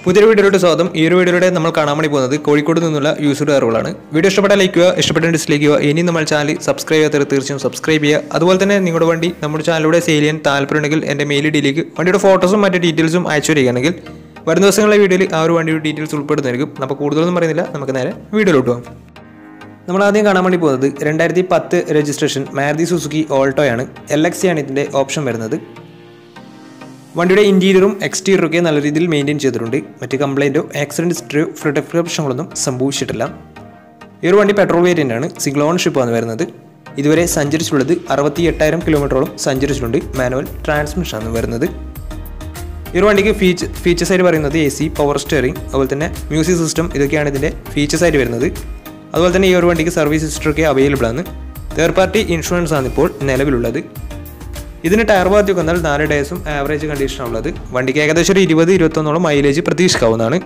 പുതിയൊരു വീഡിയോയിലോട്ട് സ്വാഗതം. ഈ ഒരു വീഡിയോയിലൂടെ നമ്മൾ കാണാൻ വേണ്ടി പോകുന്നത് കോഴിക്കോട് നിന്നുള്ള യൂസർ കാറുകളാണ്. വീഡിയോ ഇഷ്ടപ്പെട്ടാൽ ലൈക്ക് ചെയ്യുക, ഇഷ്ടപ്പെട്ട ഡിസ്ലൈക്ക് ചെയ്യുക. ഇനി നമ്മൾ ചാനൽ സബ്സ്ക്രൈബ് ചെയ്യാത്ത തീർച്ചയായും സബ്സ്ക്രൈബ് ചെയ്യുക. അതുപോലെ തന്നെ നിങ്ങളുടെ വണ്ടി നമ്മുടെ ചാനലിലൂടെ സെയിൽ ചെയ്യാൻ താല്പര്യമുണ്ടെങ്കിൽ എൻ്റെ മെയിൽ ഐഡിയിലേക്ക് വണ്ടിയുടെ ഫോട്ടോസും മറ്റ് ഡീറ്റെയിൽസും അയച്ചു വരികയാണെങ്കിൽ വരുന്ന ദിവസങ്ങളിലെ വീഡിയോയിൽ ആ ഒരു വണ്ടിയുടെ ഡീറ്റെയിൽസ് ഉൾപ്പെടുന്നതായിരിക്കും. അപ്പോൾ കൂടുതലൊന്നും പറയുന്നില്ല, നമുക്ക് നേരെ വീഡിയോയിലോട്ട് പോകാം. നമ്മൾ ആദ്യം കാണാൻ വേണ്ടി പോകുന്നത് 2010 രജിസ്ട്രേഷൻ മാരുതി സുസുക്കി ഓൾട്ടോയാണ്. LX ആണ് ഇതിൻ്റെ ഓപ്ഷൻ വരുന്നത്. വണ്ടിയുടെ ഇൻറ്റീരിയറും എക്സ്റ്റീരിയറും ഒക്കെ നല്ല രീതിയിൽ മെയിൻറ്റെയിൻ ചെയ്തിട്ടുണ്ട്. മറ്റ് കംപ്ലൈൻറ്റോ ആക്സിഡൻറ്റ് ഹിസ്റ്ററിയോ ഫ്ലഡ് പ്രശ്നങ്ങളൊന്നും സംഭവിച്ചിട്ടില്ല. ഈ ഒരു വണ്ടി പെട്രോൾ വേരിയൻ്റ് ആണ്. സിംഗിൾ ഓണർഷിപ്പാണ് വരുന്നത്. ഇതുവരെ സഞ്ചരിച്ചിട്ടുള്ളത് 68,000 കിലോമീറ്ററോളം സഞ്ചരിച്ചിട്ടുണ്ട്. മാനുവൽ ട്രാൻസ്മിഷനാണ് വരുന്നത്. ഈ ഒരു വണ്ടിക്ക് ഫീച്ചേഴ്സ് ആയിട്ട് പറയുന്നത് AC, പവർ സ്റ്റിയറിംഗ്, അതുപോലെ തന്നെ മ്യൂസിക് സിസ്റ്റം, ഇതൊക്കെയാണ് ഇതിൻ്റെ ഫീച്ചേഴ്സ് ആയിട്ട് വരുന്നത്. അതുപോലെ തന്നെ ഈ ഒരു വണ്ടിക്ക് സർവീസ് ഹിസ്റ്ററൊക്കെ അവൈലബിൾ ആണ്. തേർഡ് പാർട്ടി ഇൻഷുറൻസ് ആണ് ഇപ്പോൾ നിലവിലുള്ളത്. ഇതിന് ടയർ ഭാഗത്തേക്ക് വന്നാൽ 4 ഡേയ്സും ആവറേജ് കണ്ടീഷനാണുള്ളത്. വണ്ടിക്ക് ഏകദേശം ഒരു 20-21 മൈലേജ് പ്രതീക്ഷിക്കാവുന്നതാണ്.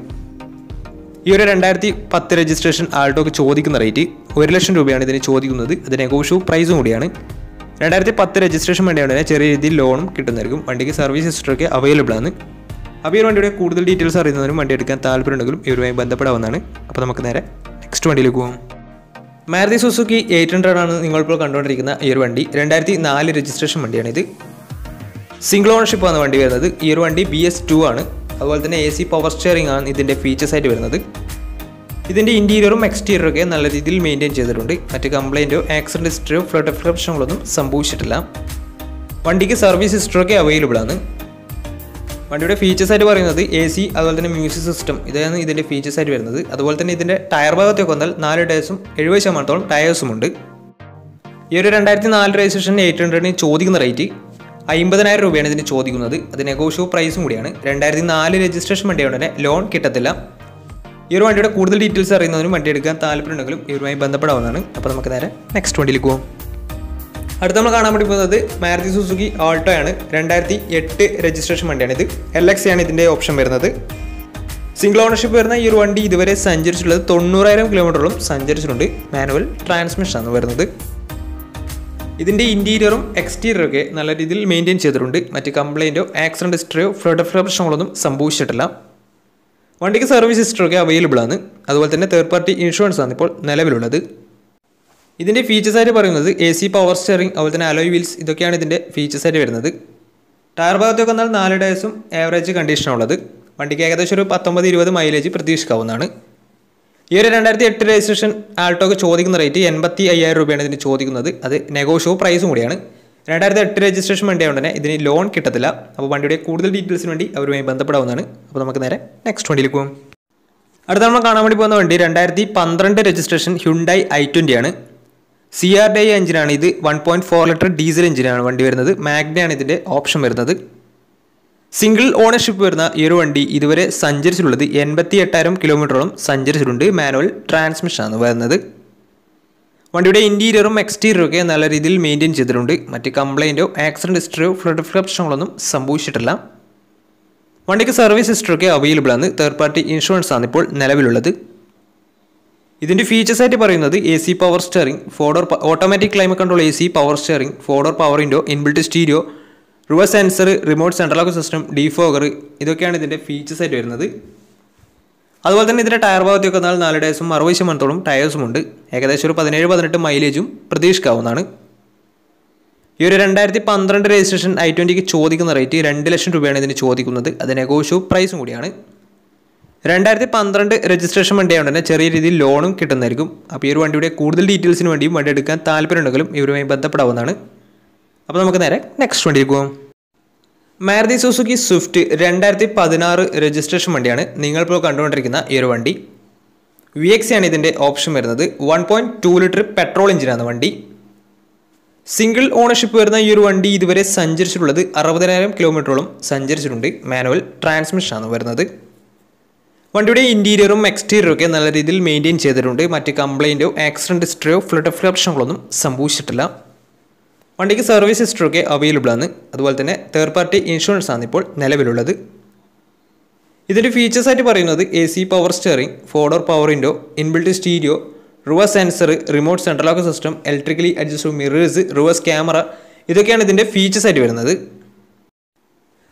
ഈ ഒരു 2010 രജിസ്ട്രേഷൻ ആൾട്ടോക്ക് ചോദിക്കുന്ന റേറ്റ് 1 ലക്ഷം രൂപയാണ് ഇതിന് ചോദിക്കുന്നത്. അത് നെഗോഷ്യബിൾ പ്രൈസും കൂടിയാണ്. 2010 രജിസ്ട്രേഷൻ വേണ്ടിയാണ് ചെറിയ രീതിയിൽ ലോണും കിട്ടുന്നതായിരിക്കും. വണ്ടിക്ക് സർവീസ് ഹിസ്റ്ററൊക്കെ അവൈലബിൾ ആണ്. അപ്പോൾ ഈ വണ്ടിയുടെ കൂടുതൽ ഡീറ്റെയിൽസ് അറിയുന്നതിനും വണ്ടി എടുക്കാൻ താല്പര്യമുണ്ടെങ്കിലും ഇവരുമായി ബന്ധപ്പെടാവുന്നതാണ്. അപ്പോൾ നമുക്ക് നേരെ നെക്സ്റ്റ് വണ്ടിയിലേക്ക് പോകാം. മാരുതി സുസുക്കി 800 ആണ് നിങ്ങളിപ്പോൾ കണ്ടുകൊണ്ടിരിക്കുന്ന ഈ ഒരു വണ്ടി. 2004 രജിസ്ട്രേഷൻ വണ്ടിയാണിത്. സിംഗിൾ ഓണർഷിപ്പ് ആണ് വണ്ടി വരുന്നത്. ഈ ഒരു വണ്ടി BS2 ആണ്. അതുപോലെ തന്നെ AC, പവർ സ്റ്റിയറിംഗ് ആണ് ഇതിൻ്റെ ഫീച്ചേഴ്സ് ആയിട്ട് വരുന്നത്. ഇതിൻ്റെ ഇൻറ്റീരിയറും എക്സ്റ്റീരിയറും ഒക്കെ നല്ല രീതിയിൽ മെയിൻറ്റെയിൻ ചെയ്തിട്ടുണ്ട്. മറ്റ് കംപ്ലൈൻറ്റോ ആക്സിഡൻറ്റ് ഹിസ്റ്ററിയോ ഫ്ലഡ് പ്രശ്നങ്ങളൊന്നും സംഭവിച്ചിട്ടില്ല. വണ്ടിക്ക് സർവീസ് ഹിസ്റ്ററൊക്കെ അവൈലബിൾ ആണ്. വണ്ടിയുടെ ഫീച്ചേഴ്സ് ആയിട്ട് പറയുന്നത് AC, അതുപോലെ തന്നെ മ്യൂസിക് സിസ്റ്റം, ഇതാണ് ഇതിൻ്റെ ഫീച്ചേഴ്സ് ആയിട്ട് വരുന്നത്. അതുപോലെ തന്നെ ഇതിൻ്റെ ടയർ ഭാഗത്തേക്ക് വന്നാൽ 4 ഡേയ്സും 70% ടയേഴ്സും ഉണ്ട്. ഈ ഒരു 2004 രജിസ്ട്രേഷൻ 800 ചോദിക്കുന്ന റേറ്റ് 50,000 രൂപയാണ് ഇതിന് ചോദിക്കുന്നത്. അത് നെഗോഷ്യബിൾ പ്രൈസും കൂടിയാണ്. 2004 രജിസ്ട്രേഷൻ വണ്ടിയായതുകൊണ്ട് തന്നെ ലോൺ കിട്ടത്തില്ല. ഈ ഒരു വണ്ടിയുടെ കൂടുതൽ ഡീറ്റെയിൽസ് അറിയുന്നതിനും വണ്ടി എടുക്കാൻ താല്പര്യമുണ്ടെങ്കിലും ഇവരുമായി ബന്ധപ്പെടാവുന്നതാണ്. അപ്പോൾ നമുക്ക് നേരെ നെക്സ്റ്റ് വണ്ടിയിലേക്ക് പോകാം. അടുത്ത നമ്മൾ കാണാൻ വേണ്ടി പോകുന്നത് മാരുതി സുസുക്കി ഓൾട്ടോ ആണ്. 2008 രജിസ്ട്രേഷൻ വണ്ടിയാണിത്. LX ആണ് ഇതിൻ്റെ ഓപ്ഷൻ വരുന്നത്. സിംഗിൾ ഓണർഷിപ്പ് വരുന്ന ഈ ഒരു വണ്ടി ഇതുവരെ സഞ്ചരിച്ചിട്ടുള്ളത് 90,000 കിലോമീറ്ററോളം സഞ്ചരിച്ചിട്ടുണ്ട്. മാനുവൽ ട്രാൻസ്മിഷനാണ് വരുന്നത്. ഇതിൻ്റെ ഇൻറ്റീരിയറും എക്സ്റ്റീരിയറും ഒക്കെ നല്ല രീതിയിൽ മെയിൻറ്റെയിൻ ചെയ്തിട്ടുണ്ട്. മറ്റ് കംപ്ലൈൻറ്റോ ആക്സിഡൻറ്റ് ഹിസ്റ്ററിയോ ഫ്ലഡ് പ്രശ്നങ്ങളൊന്നും സംഭവിച്ചിട്ടില്ല. വണ്ടിക്ക് സർവീസ് ഹിസ്റ്ററൊക്കെ അവൈലബിൾ ആണ്. അതുപോലെ തന്നെ തേർഡ് പാർട്ടി ഇൻഷുറൻസ് ആണ് ഇപ്പോൾ നിലവിലുള്ളത്. ഇതിൻ്റെ ഫീച്ചേഴ്സ് ആയിട്ട് പറയുന്നത് AC, പവർ സ്റ്റിയറിംഗ്, അതുപോലെ തന്നെ അലോയ് വീൽസ്, ഇതൊക്കെയാണ് ഇതിൻ്റെ ഫീച്ചേഴ്സ് ആയിട്ട് വരുന്നത്. ടയർ ഭാഗത്തേക്ക് വന്നാൽ 4 ഡേയ്സും ആവറേജ് കണ്ടീഷനാണുള്ളത്. വണ്ടിക്ക് ഏകദേശം ഒരു 19-20 മൈലേജ് പ്രതീക്ഷിക്കാവുന്നതാണ്. ഈ ഒരു 2008 രജിസ്ട്രേഷൻ ആൾട്ടോക്ക് ചോദിക്കുന്ന റേറ്റ് 85,000 രൂപയാണ് ഇതിന് ചോദിക്കുന്നത്. അത് നെഗോഷ്യബിൾ പ്രൈസും കൂടിയാണ്. 2008 രജിസ്ട്രേഷൻ വണ്ടിയായതുകൊണ്ട് തന്നെ ഇതിന് ലോൺ കിട്ടത്തില്ല. അപ്പോൾ വണ്ടിയുടെ കൂടുതൽ ഡീറ്റെയിൽസിന് വേണ്ടി അവരുമായി ബന്ധപ്പെടാവുന്നതാണ്. അപ്പോൾ നമുക്ക് നേരെ നെക്സ്റ്റ് വണ്ടിയിലേക്ക് പോകും. അടുത്ത നമ്മൾ കാണാൻ വേണ്ടി പോകുന്ന വണ്ടി 2012 രജിസ്ട്രേഷൻ ഹ്യുണ്ടായി i20 ആണ്. CRDI എഞ്ചിനാണ് ഇത്. 1.4 ലിറ്റർ ഡീസൽ എഞ്ചിനാണ് വണ്ടി വരുന്നത്. മാഗ്നയാണ് ഇതിൻ്റെ ഓപ്ഷൻ വരുന്നത്. സിംഗിൾ ഓണർഷിപ്പ് വരുന്ന ഈ ഒരു വണ്ടി ഇതുവരെ സഞ്ചരിച്ചിട്ടുള്ളത് 88,000 കിലോമീറ്ററോളം സഞ്ചരിച്ചിട്ടുണ്ട്. മാനുവൽ ട്രാൻസ്മിഷനാണ് വരുന്നത്. വണ്ടിയുടെ ഇൻറ്റീരിയറും എക്സ്റ്റീരിയറും ഒക്കെ നല്ല രീതിയിൽ മെയിൻറ്റെയിൻ ചെയ്തിട്ടുണ്ട്. മറ്റ് കംപ്ലൈൻറ്റോ ആക്സിഡൻറ്റ് ഹിസ്റ്ററിയോ ഫ്ലഡ് പ്രശ്നങ്ങളൊന്നും സംഭവിച്ചിട്ടില്ല. വണ്ടിക്ക് സർവീസ് ഹിസ്റ്ററൊക്കെ അവൈലബിൾ ആണ്. തേർഡ് പാർട്ടി ഇൻഷുറൻസ് ആണ് ഇപ്പോൾ നിലവിലുള്ളത്. ഇതിൻ്റെ ഫീച്ചേഴ്സ് ആയിട്ട് പറയുന്നത് AC, power steering, automatic climate control AC, power steering, 4-door power window, inbuilt stereo, reverse sensor, remote central lock system, defogger, ഇതൊക്കെയാണ് ഇതിൻ്റെ ഫീച്ചേഴ്സ് ആയിട്ട് വരുന്നത്. അതുപോലെ തന്നെ ഇതിൻ്റെ ടയർ ഭാഗത്തേക്ക് വന്നാൽ 4 ഡേയ്സും 60% ടയേഴ്സും ഉണ്ട്. ഏകദേശം ഒരു 17-18 മൈലേജും പ്രതീക്ഷിക്കാവുന്നതാണ്. ഈ ഒരു 2012 രജിസ്ട്രേഷൻ i20ക്ക് ചോദിക്കുന്ന റേറ്റ് 2 ലക്ഷം രൂപയാണ് ഇതിന് ചോദിക്കുന്നത്. അത് നെഗോഷ്യബിൾ പ്രൈസും കൂടിയാണ്. 2012 രജിസ്ട്രേഷൻ വണ്ടിയായതുകൊണ്ട് തന്നെ ചെറിയ രീതിയിൽ ലോണും കിട്ടുന്നതായിരിക്കും. അപ്പോൾ ഈ ഒരു വണ്ടിയുടെ കൂടുതൽ ഡീറ്റെയിൽസിന് വേണ്ടിയും വണ്ടി എടുക്കാൻ താല്പര്യമുണ്ടെങ്കിലും ഇവരുമായി ബന്ധപ്പെടാവുന്നതാണ്. അപ്പോൾ നമുക്ക് നേരെ നെക്സ്റ്റ് വണ്ടിയിലേക്ക് പോകാം. മാരുതി സുസുക്കി സ്വിഫ്റ്റ് 2016 രജിസ്ട്രേഷൻ വണ്ടിയാണ് നിങ്ങളിപ്പോൾ കണ്ടുകൊണ്ടിരിക്കുന്ന ഈ ഒരു വണ്ടി. VX ആണ് ഇതിൻ്റെ ഓപ്ഷൻ വരുന്നത്. 1.2 ലിറ്റർ പെട്രോൾ എഞ്ചിനാണ് വണ്ടി. സിംഗിൾ ഓണർഷിപ്പ് വരുന്ന ഈ ഒരു വണ്ടി ഇതുവരെ സഞ്ചരിച്ചിട്ടുള്ളത് 60,000 കിലോമീറ്ററോളം സഞ്ചരിച്ചിട്ടുണ്ട്. മാനുവൽ ട്രാൻസ്മിഷനാണ് വരുന്നത്. വണ്ടിയുടെ ഇൻറ്റീരിയറും എക്സ്റ്റീരിയറും ഒക്കെ നല്ല രീതിയിൽ മെയിൻറ്റെയിൻ ചെയ്തിട്ടുണ്ട്. മറ്റ് കംപ്ലൈൻറ്റോ ആക്സിഡൻറ്റ് ഹിസ്റ്ററിയോ ഫ്ലഡ് പ്രശ്നങ്ങളൊന്നും സംഭവിച്ചിട്ടില്ല. വണ്ടിക്ക് സർവീസ് ഹിസ്റ്ററൊക്കെ അവൈലബിൾ ആണ്. അതുപോലെ തന്നെ തേർഡ് പാർട്ടി ഇൻഷുറൻസ് ആണ് ഇപ്പോൾ നിലവിലുള്ളത്. ഇതിൻ്റെ ഫീച്ചേഴ്സ് ആയിട്ട് പറയുന്നത് AC, power steering, 4-door power window, inbuilt stereo, reverse sensor, remote central lock system, electrically adjustable mirrors, reverse camera, ഇതൊക്കെയാണ് ഇതിൻ്റെ ഫീച്ചേഴ്സ് ആയിട്ട് വരുന്നത്.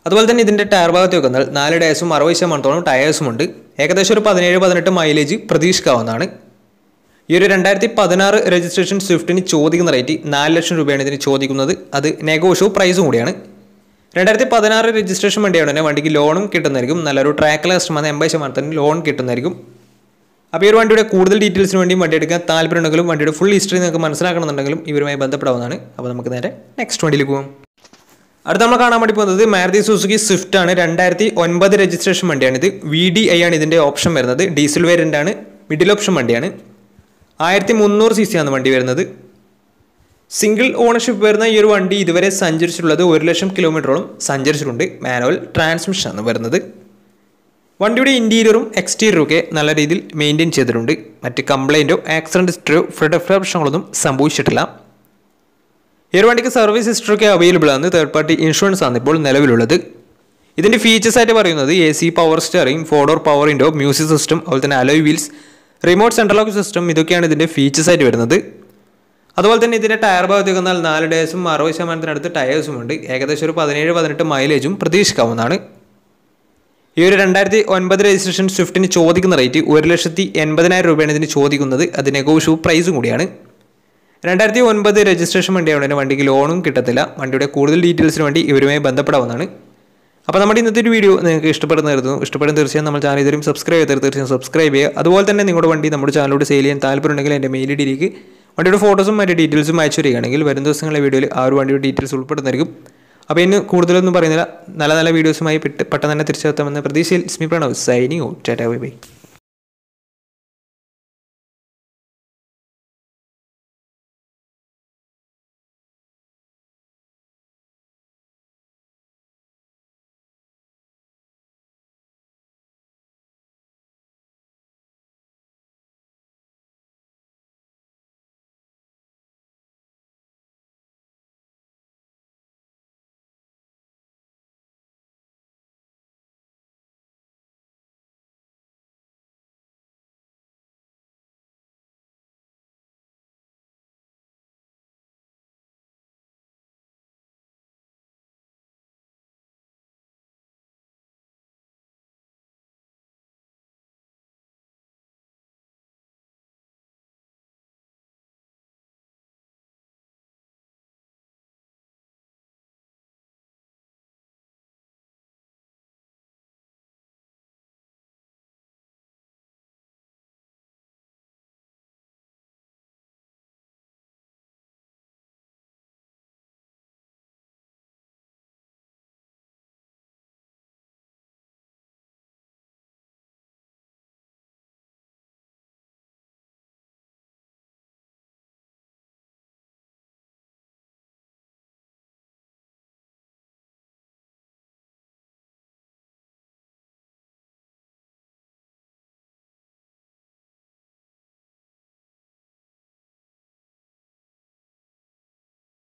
അതുപോലെ തന്നെ ഇതിൻ്റെ ടയർ ഭാഗത്ത് വന്നാൽ 4 ഡയസും 60% ടയേഴ്സും ഉണ്ട്. ഏകദേശം ഒരു 17-18 മൈലേജ് പ്രതീക്ഷിക്കാവുന്നതാണ്. ഈ ഒരു 2016 രജിസ്ട്രേഷൻ സ്വിഫ്റ്റിന് ചോദിക്കുന്ന റേറ്റ് 4 ലക്ഷം രൂപയാണ് ഇതിന് ചോദിക്കുന്നത്. അത് നെഗോഷ്യബിൾ പ്രൈസും കൂടിയാണ്. 2016 രജിസ്ട്രേഷൻ വണ്ടിയാണ് തന്നെ വണ്ടിക്ക് ലോണും കിട്ടുന്നതായിരിക്കും. നല്ലൊരു ട്രാക്ക് കസ്റ്റമർ 80% ലോൺ കിട്ടുന്നതായിരിക്കും. അപ്പോൾ ഈ ഒരു വണ്ടിയുടെ കൂടുതൽ ഡീറ്റെയിൽസിന് വേണ്ടി വണ്ടി എടുക്കാൻ താല്പര്യമുണ്ടെങ്കിലും വണ്ടിയുടെ ഫുൾ ഹിസ്റ്ററി നിങ്ങൾക്ക് മനസ്സിലാക്കണമെന്നുണ്ടെങ്കിലും ഇവരുമായി ബന്ധപ്പെടാവുന്നതാണ്. അപ്പോൾ നമുക്ക് നേരെ നെക്സ്റ്റ് വണ്ടിയിലേക്ക് പോകാം. അടുത്ത നമ്മൾ കാണാൻ വേണ്ടി പോകുന്നത് മാരുതി സുസുക്കി സ്വിഫ്റ്റ് ആണ്. 2009 രജിസ്ട്രേഷൻ വണ്ടിയാണിത്. VDI ആണ് ഇതിൻ്റെ ഓപ്ഷൻ വരുന്നത്. ഡീസൽ വേരിയൻ്റ് ആണ്. മിഡിൽ ഓപ്ഷൻ വണ്ടിയാണ്. 1300 cc ആണ് വണ്ടി വരുന്നത്. സിംഗിൾ ഓണർഷിപ്പ് വരുന്ന ഈ ഒരു വണ്ടി ഇതുവരെ സഞ്ചരിച്ചിട്ടുള്ളത് 1 ലക്ഷം കിലോമീറ്ററോളം സഞ്ചരിച്ചിട്ടുണ്ട്. മാനുവൽ ട്രാൻസ്മിഷൻ ആണ് വരുന്നത്. വണ്ടിയുടെ ഇൻറ്റീരിയറും എക്സ്റ്റീരിയറും ഒക്കെ നല്ല രീതിയിൽ മെയിൻറ്റെയിൻ ചെയ്തിട്ടുണ്ട്. മറ്റ് കംപ്ലൈൻറ്റോ ആക്സിഡൻറ്റ് ഹിസ്റ്ററിയോ പ്രശ്നങ്ങളൊന്നും സംഭവിച്ചിട്ടില്ല. ഈ ഒരു വണ്ടിക്ക് സർവീസ് ഹിസ്റ്ററി ഒക്കെ അവൈലബിൾ ആണ്. തേർഡ് പാർട്ടി ഇൻഷുറൻസ് ആണ് ഇപ്പോൾ നിലവിലുള്ളത്. ഇതിൻ്റെ ഫീച്ചേഴ്സ് ആയിട്ട് പറയുന്നത് AC, power steering, 4-door power window, music system, അതുപോലെ തന്നെ alloy wheels, remote central lock system, ഇതൊക്കെയാണ് ഇതിൻ്റെ ഫീച്ചേഴ്സ് ആയിട്ട് വരുന്നത്. അതുപോലെ തന്നെ ഇതിൻ്റെ ടയർ ഭാഗത്തേക്ക് വന്നാൽ 4 ഡയസും 60% ടയേഴ്സും ഉണ്ട്. ഏകദേശം ഒരു 17-18 മൈലേജും പ്രതീക്ഷിക്കാവുന്നതാണ്. ഈ ഒരു 2009 രജിസ്ട്രേഷൻ സ്വിഫ്റ്റിന് ചോദിക്കുന്ന റേറ്റ് 1,80,000 രൂപയാണ് ഇതിന് ചോദിക്കുന്നത്. അത് നെഗോഷ്യബിൾ പ്രൈസും കൂടിയാണ്. 2009 രജിസ്ട്രേഷൻ വണ്ടിയാണ് തന്നെ വണ്ടിക്ക് ലോണും കിട്ടത്തില്ല. വണ്ടിയുടെ കൂടുതൽ ഡീറ്റെയിൽസിന് വേണ്ടി ഇവരുമായി ബന്ധപ്പെടാവുന്നതാണ്. അപ്പോൾ നമ്മുടെ ഇന്നത്തെ ഒരു വീഡിയോ നിങ്ങൾക്ക് ഇഷ്ടപ്പെടുന്നതായിരുന്നു. ഇഷ്ടപ്പെടുന്ന തീർച്ചയായും നമ്മൾ ചാനൽ ഇതുവരെയും സബ്സ്ക്രൈബ് ചെയ്താൽ തീർച്ചയായും സബ്സ്ക്രൈബ് ചെയ്യുക. അതുപോലെ തന്നെ നിങ്ങളുടെ വണ്ടി നമ്മുടെ ചാനലോട് സെയിൽ ചെയ്യാൻ താല്പര്യമുണ്ടെങ്കിൽ എൻ്റെ മെയിൽ ഐഡിയിലേക്ക് വണ്ടിയുടെ ഫോട്ടോസും മറ്റു ഡീറ്റെയിൽസും അയച്ചു വരികയാണെങ്കിൽ വരും ദിവസങ്ങളിലെ വീഡിയോയിൽ ആ ഒരു വണ്ടിയുടെ ഡീറ്റെയിൽസ് ഉൾപ്പെടുന്നതായിരിക്കും. അപ്പോൾ ഇന്ന് കൂടുതലൊന്നും പറയുന്നില്ല. നല്ല നല്ല വീഡിയോസുമായി പെട്ടെന്ന് തന്നെ തിരിച്ചെത്താമെന്ന പ്രതീക്ഷയിൽ സ്മി Pranav signing out. Tata bye by.